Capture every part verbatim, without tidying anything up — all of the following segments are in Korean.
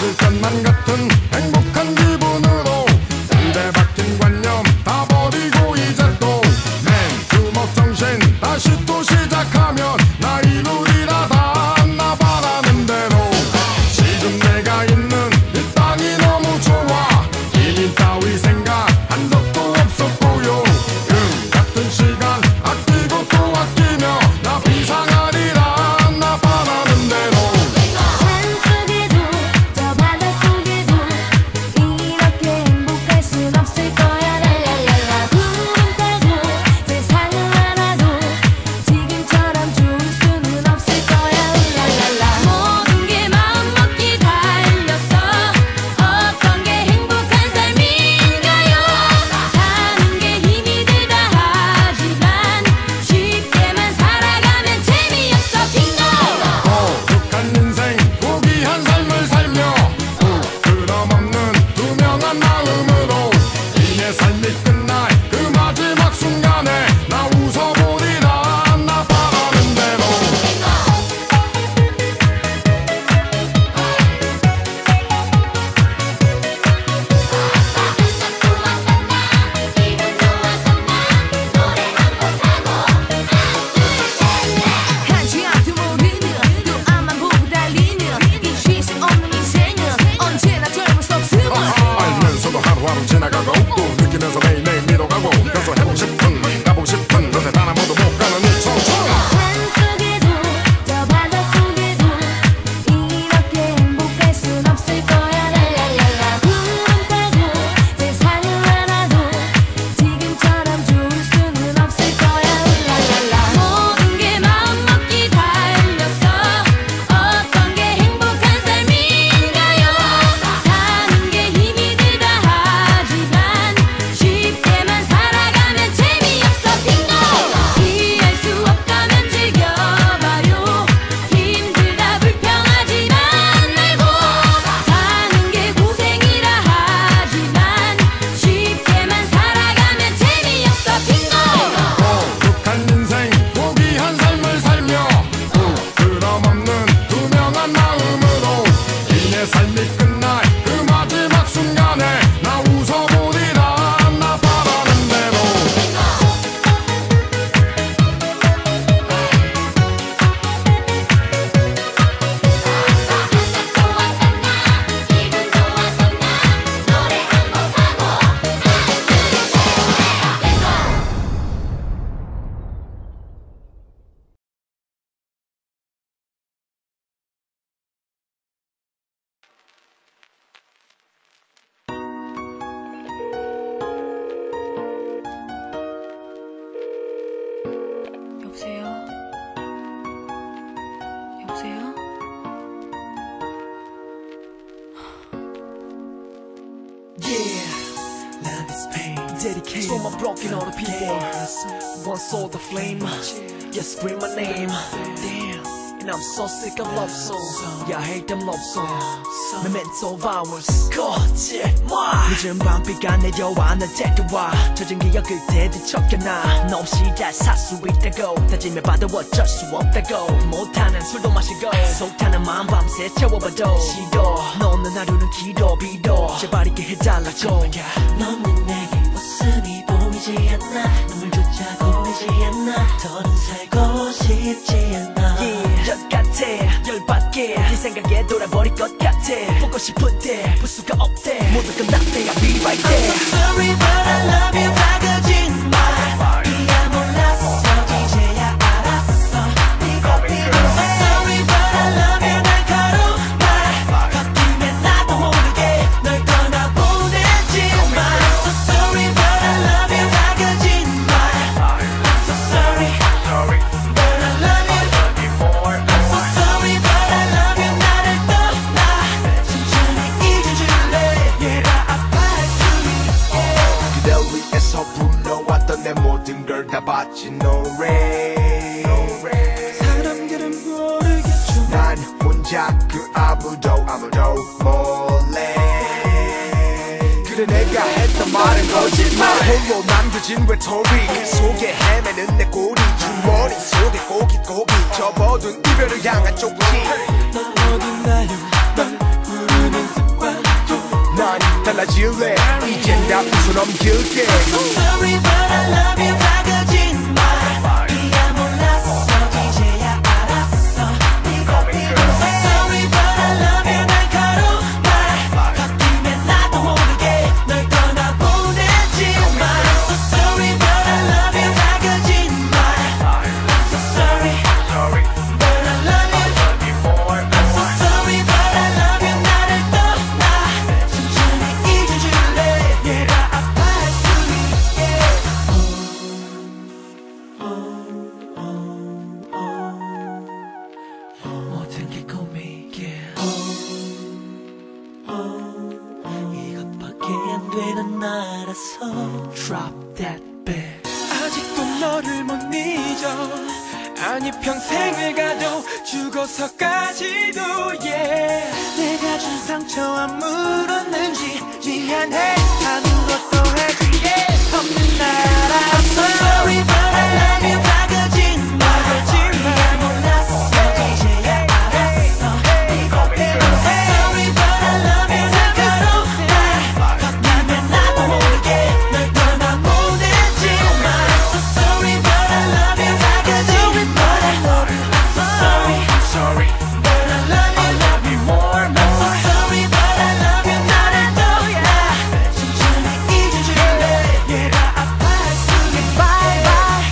잊을 것만 같은 행복한 기분으로 입에 박힌 관념 다 버리고 이제 또 맨주먹 정신 다시 또 시작하면 나 이루리라 다 나 바라는 대로 지금 내가 있는 이 땅이 너무 좋아 이민 따위 생각한 적도 없었고요 금 같은 시간 아끼고 또 아끼며 나 비상하리라 나 바라는 대로 산 속에도 저 바다 속에도 이렇게 행복할 순 없을 거야 랄랄랄라 구름 타고 세상을 알아도 지금처럼 좋을 수는 없을 거야 랄랄랄라 모든 게 마음먹기 달렸어 어떤 게 행복한 삶인가요 사는 게 힘이 들다 하지만 쉽게만 살아가면 재미없어 빙고 거룩한 인생 고귀한 삶을 살며 부끄럼 없는 투명한 마음으로 이내 삶이 끝날 그 마지막 순간에 나 웃어보리라 나 바라는 대로 한치 앞도 모르는 또 앞만 보고 달리는 이 쉴 수 없는 인생은 언제나 젊은 섭습은 알면서도 하루하루 지나가고 또 느끼면서 매일매일 밀어가고 그래서 해보고 싶은 가보고 싶은 곳에 단 한 번도 못 가는 이 청춘 산 속에도 저 바다 속에도 이렇게 행복할 순 없을 거야 랄랄랄라 구름 타고 세상을 알아도 지금처럼 좋을 수는 없을 거야 랄랄랄라 모든 게 마음먹기 달렸어 어떤 게 행복한 삶인가요 사는 게 힘이 들다 하지만 쉽게만 살아가면 재미없어 빙고 피할 수 없다면 즐겨봐요 힘들다 불평하지만 말고 사는 게 고생이라 하지만 쉽게만 살아가면 재미없어 빙고 거룩한 인생 고귀한 삶을 살며 부끄럼 없는 투명한 마음으로 이내 삶이 끝날 그 마지막 순간에 나 웃어보리라 나 바라는 대로 여보세요? 여보세요? Yeah, love is pain. Dedicated to my broken hearted people. One soul the flame. Yes, scream my name. Damn, and I'm so sick of love songs. Yeah, I hate them love songs. Memento hours. 거짓말. 늦은 밤비가 내려와 날 데려와. 젖은 기억을 되뒤척여놔. 너 없이 잘 살 수 있다고 다짐해봐도 어쩔 수 없다고. 못하는 술도 마시고 속 타는 마음 밤새 채워봐도 싫어. 너 없는 하루는 길어 빌어. 제발 있게 해달라고. 너는 내게 웃음이 보이지 않나 눈물조차 보이지 않나 더는 살고 싶지 않아 yeah, 열 같아 열받게 네 생각에 돌아버릴 것 같아 보고 싶은데 볼 수가 없대 모두 끝났대 I'll be right there I'm so sorry but I love you 다 거짓말 이야 몰랐어 이제야 알았어 네가 필요해 I'm so sorry but I love you 날카로운 말 바뀌면 나도 모르게 널 떠나보내지만 I'm so sorry but I love you 다 거짓말 I'm so sorry but I love you I'm so sorry but I love you 나를 떠나 천천히 잊어줄래 얘가 아파할 수 있게 그대 위해서 불러왔던 내 모든 걸 다 바친 노래 사람들은 모르겠죠 난 혼자 그 아무도 아무도 몰래 그래 내가 했던 말은 거짓말 홀로 남겨진 외톨이 그 속에 헤매는 내 꼬리 주머니 속에 고깃고기 접어둔 이별을 향한 쪽지 넌 어딨나요 날 부르는 달라질래 이젠 다 웃어 넘길게 So sorry but I love you 다 거짓말이야 몰랐어 이제야 알았어 네가 필요해 So sorry but I love you 날카로운 말 바뀌면 나도 모르게 널 떠나보내지마 So sorry but I love you 다 거짓말 I'm so sorry but I love you I'm so sorry but I love you 나를 떠나 천천히 잊어줄래 내가 아파할 수 있게 모든 게 꿈이게 이것밖에 안 되는 나라서 Drop that bag 아직도 너를 못 잊어 아니 평생을 가도 죽어서까지도 yeah. 내가 준 상처 아물었는지 미안해 아무것도 해줄 게 없는 나라 I'm so sorry but I love you 다 거짓말 거짓말 몰랐어 이제야 알았어 네가 필요해 I'm so sorry but I love you 날카로운 말 바뀌면 나도 모르게 널 떠나보내지마 I'm so sorry but I love you 다 거짓말 I'm so sorry Sorry but I love you I love you more I'm so sorry but I love you 나를 떠나 천천히 잊어줄래 내가 아파할 수 있게 Bye bye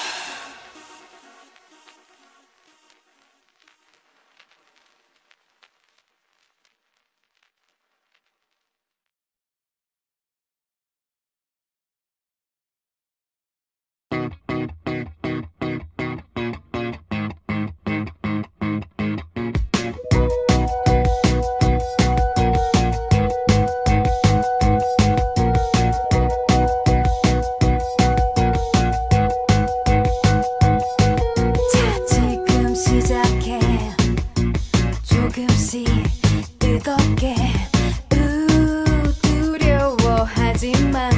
자 지금 시작해 조금씩 뜨겁게 우 두려워하지만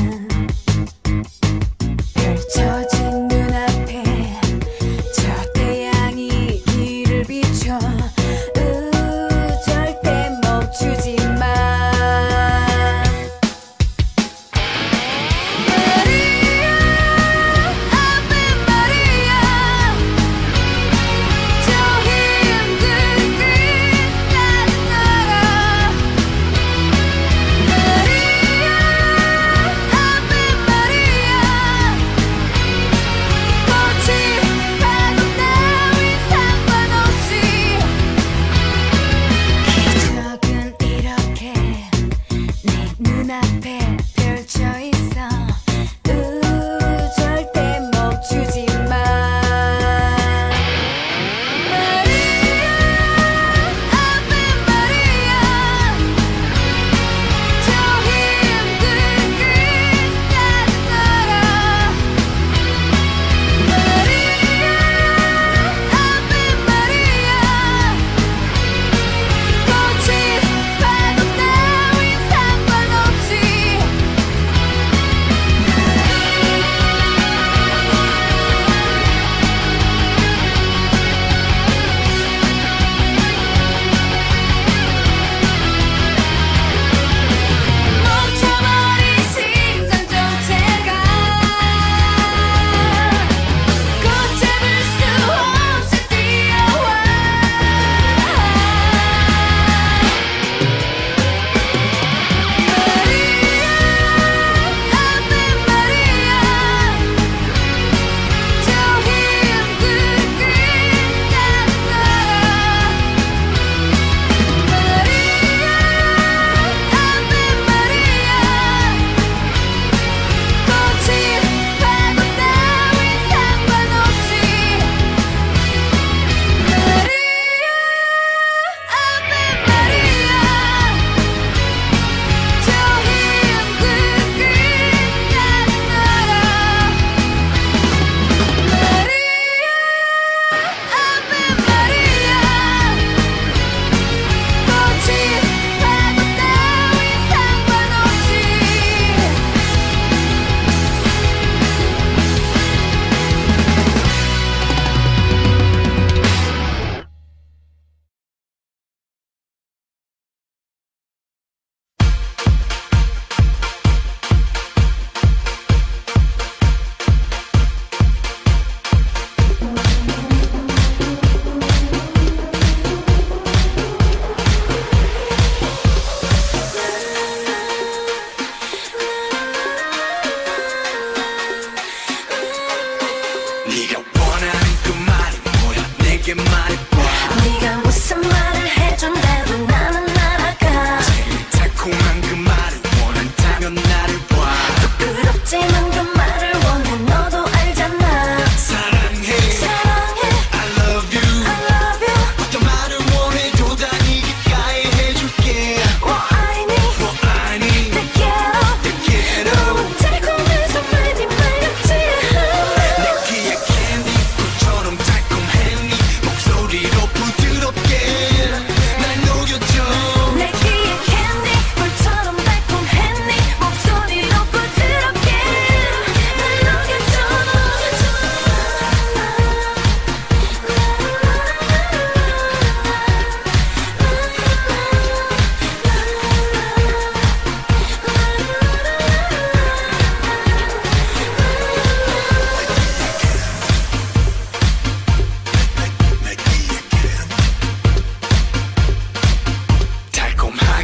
펼쳐진 눈앞에 저 태양이 길을 비춰 우 절대 멈추지 마 마리아 아베 마리아 저 힘든 길 나는 알아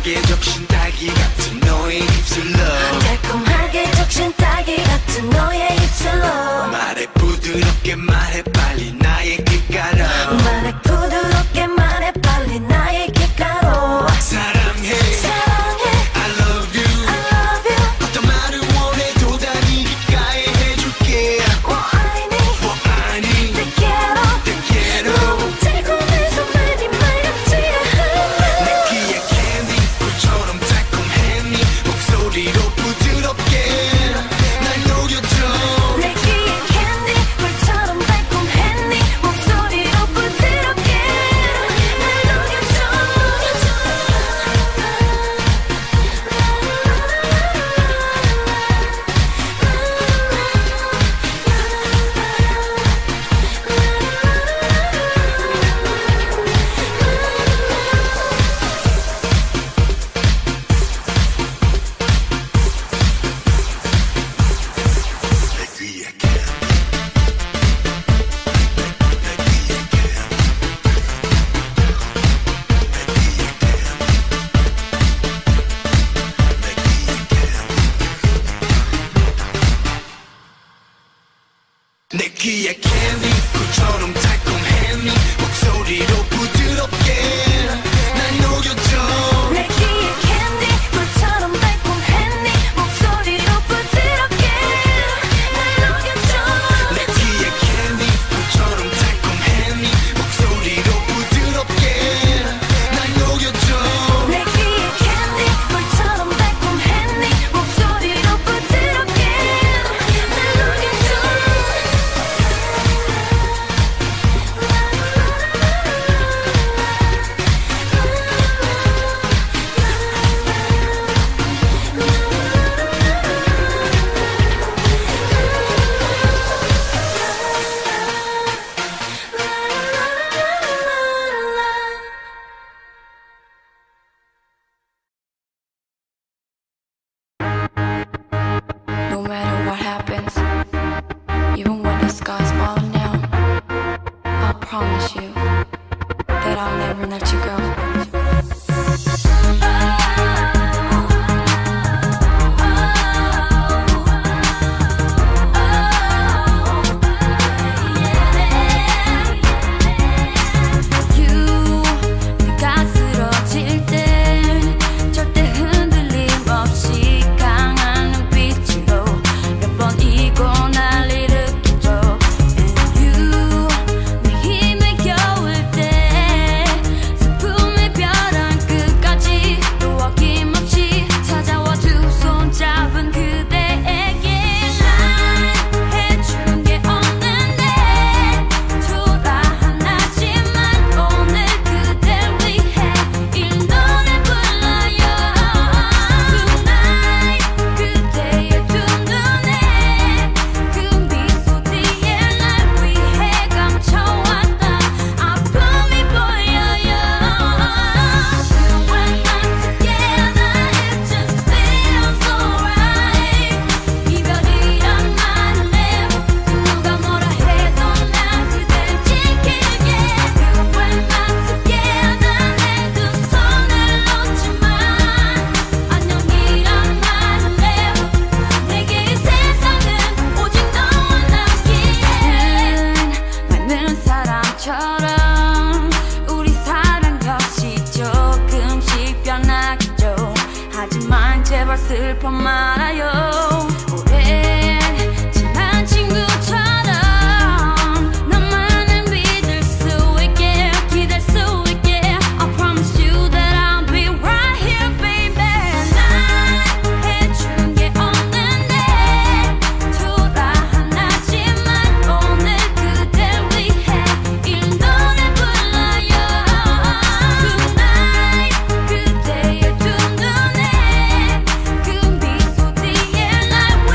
달콤하게 적신 딸기 같은 너의 입술로 달콤하게 적신 딸기 같은 너의 입술로 말해 부드럽게 말해 빨리 나의 귓가로 말해 부드럽게 말해 빨리 나의 귓가로 사랑해 사랑해 I love you I love you 어떤 말을 원해도 다 네 귓가에 해줄게 我爱你我爱你 Te quiero Te quiero 너무 달콤해서 말이 말같지가 않아 내 귀에 캔디 꿀처럼 달콤해 네 목소리로 부드럽게 날 녹여줘 내 귀에 캔디 꿀처럼 달콤해 네 목소리로 부드럽게 날 녹여줘 내 귀에 캔디 내 귀에 캔디 꿀처럼 달콤해 네 목소리로 부드럽게 날 녹여줘 내 귀에 캔디 꿀처럼 달콤해 네 목소리로 부드럽게 날 녹여줘 내 귀에 캔디 꿀처럼 달콤해 네 목소리로 부드럽게 날 녹여줘 내 귀에 캔디 꿀처럼 달콤해 네 목소리로 부드럽게 날 녹여줘 No matter what happens, even when the sky's falling down, I'll promise you that I'll never let you go. You, 네가 쓰러질 때 절대 흔들림 없이 강한 눈빛으로 몇 번이고 날 일으켜줘. And you, 내 힘을 겨울 때 슬픔의 벼랑 끝까지 또 어김없이 찾아와 두 손 잡은 그대에게 난 해준 게 없는데 초라한 나지만 오늘 그댈 위해 이 노래 불러요. Tonight 그대의 두 눈에 그 미소 뒤에 날 위해 감춰왔던 아픔이 보여요. When I'm together it just feels alright. 이별이란 말을 해도 누가 뭐라 해도 난 그댈 지킬게. When I'm together 내 두 손을 놓지만 안녕이란 말을 해도 내게 이 세상은 오직 너와 남기에. 많은 사람처럼 우리 사랑 역시 조금씩 변하겠죠. 하지만 제발 슬퍼 말아요. 오랜 친한 친구처럼 나만을 믿을 수 있게 기댈 수 있게 I promise you that I'll be right here baby. 난 해준 게 없는데 초라한 나지만 오늘 그댈 위해 이 노래 불러요. Tonight 그대의 두 눈에 그 미소 뒤에 날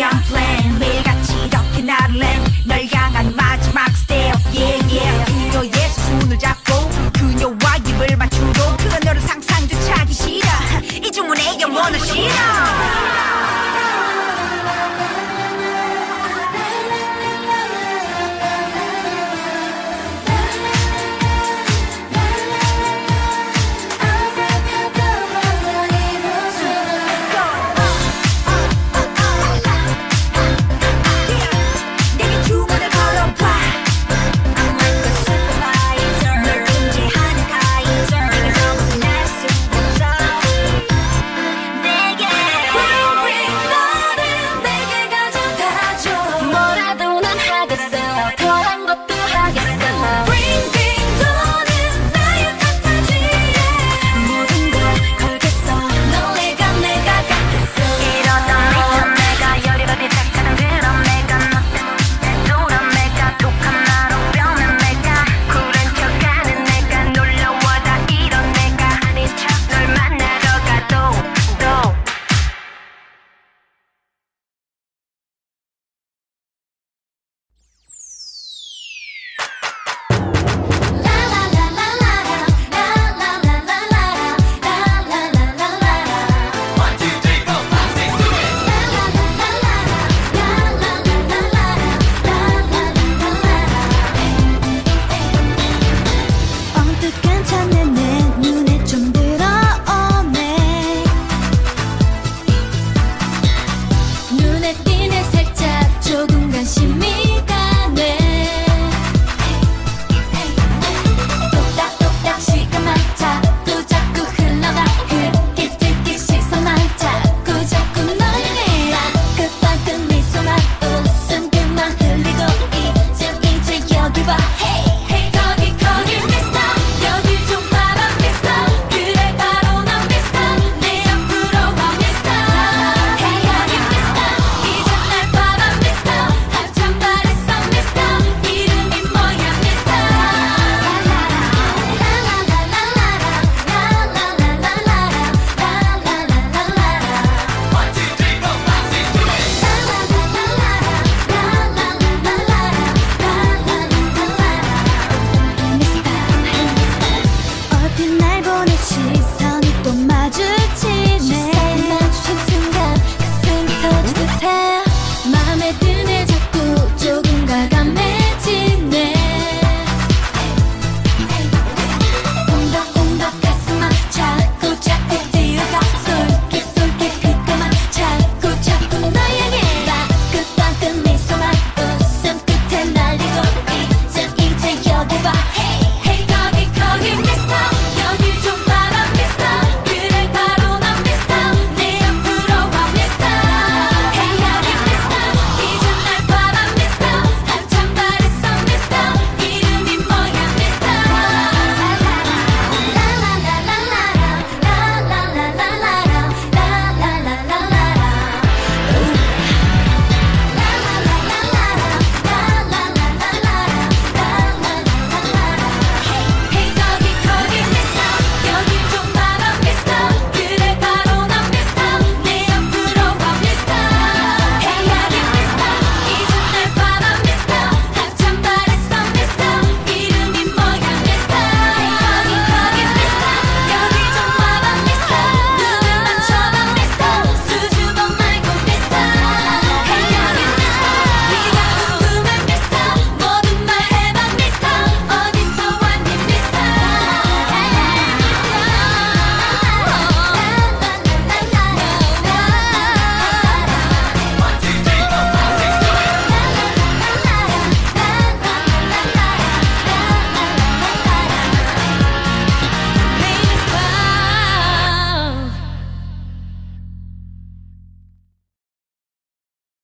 위대한 플랜 매일같이 이렇게 나를 널 향한 마지막 스텝 yeah yeah 그녀의 손을 잡고 그녀와 입을 맞추고 그녀를 상상조차 하기 싫어 이 주문에 영혼을 실어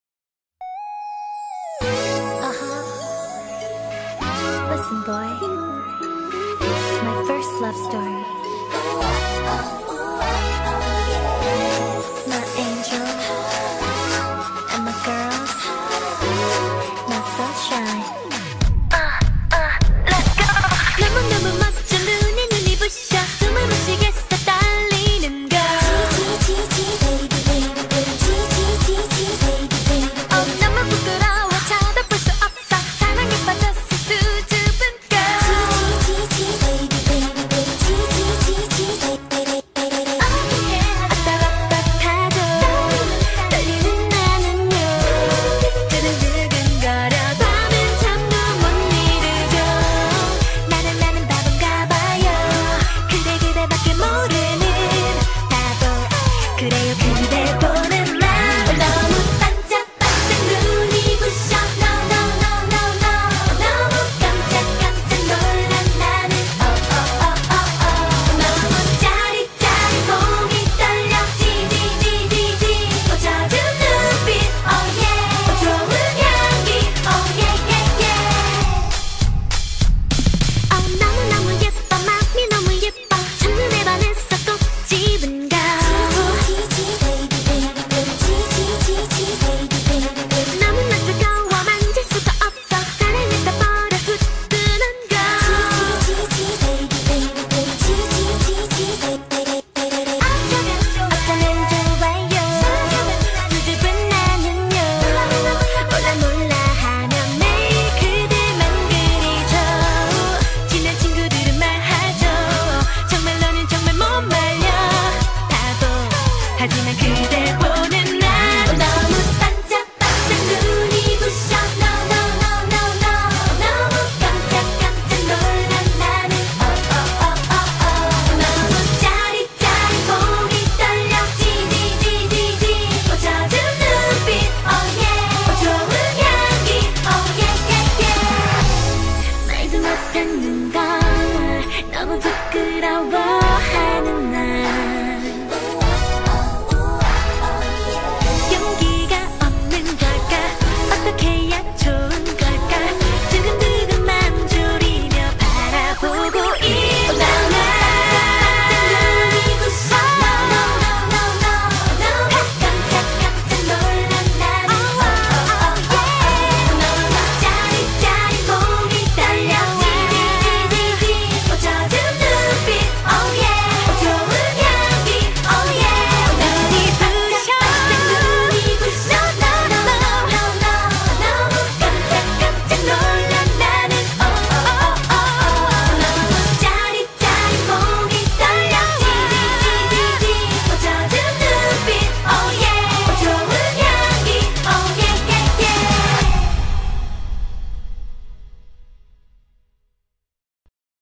Listen, boy.